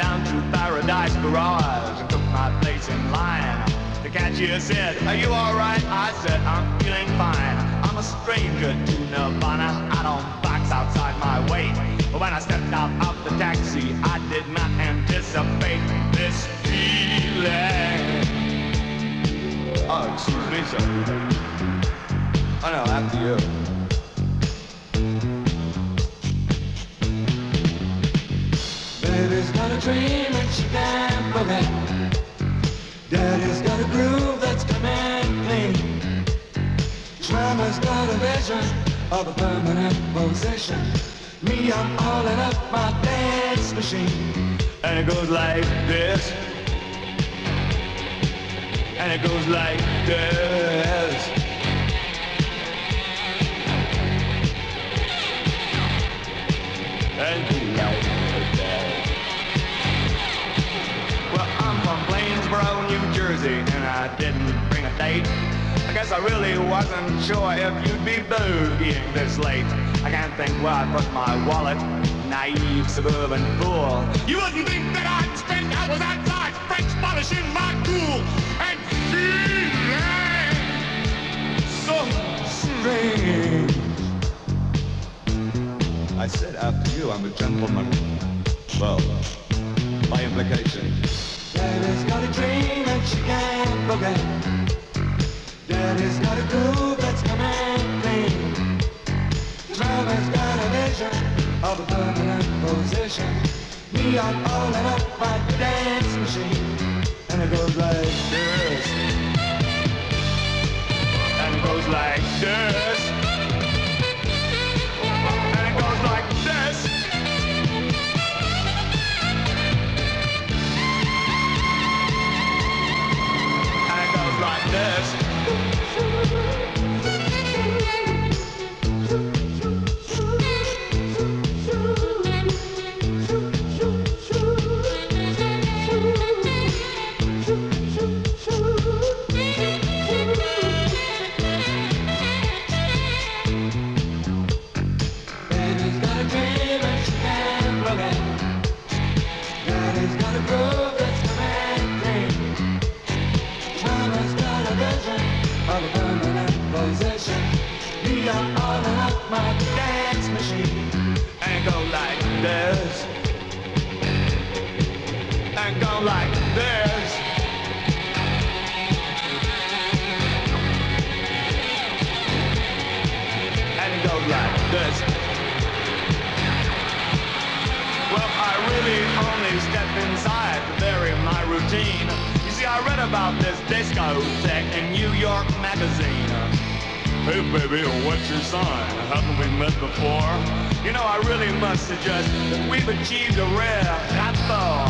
down to Paradise Garage and took my place in line. The cashier said, "Are you alright?" I said, "I'm feeling fine. I'm a stranger to Nirvana. I don't box outside my weight." But when I stepped out of the taxi, I did not anticipate this feeling. Oh, excuse me, sir. Oh no, after you. Baby's got a dream and she can't forget. Daddy's got a groove that's coming clean. Mama's got a vision of a permanent position. Me, I'm all in up my dance machine. And it goes like this. And it goes like this. And it goes like that. Well, I'm from Plainsboro, New Jersey, and I didn't bring a date. I guess I really wasn't sure if you'd be boogieing this late. I can't think where I put my wallet, naive suburban fool. You wouldn't think that I'd spend hours outside French polishing my tool and feeling so strange. I said after you, I'm a gentleman. Well, by implication. Daddy's got a dream and she can't forget. Daddy's got a groove that's coming clean. Mama's got a vision of a permanent position. Me, I'm all in up my dance machine. And it goes like this. And it goes like this. And it goes like this. And it goes like this. Baby's got a dream and she can't forget. Daddy's got a groove that's coming clean. Mama's got a vision of a permanent position. Me, I'm all in up my dance machine. And it goes like this. And go like this. And it goes like this. Well, I really only step inside to vary my routine. You see, I read about this discotheque in New York Magazine. Hey baby, what's your sign? Haven't we met before? You know, I really must suggest that we've achieved a rare rapport.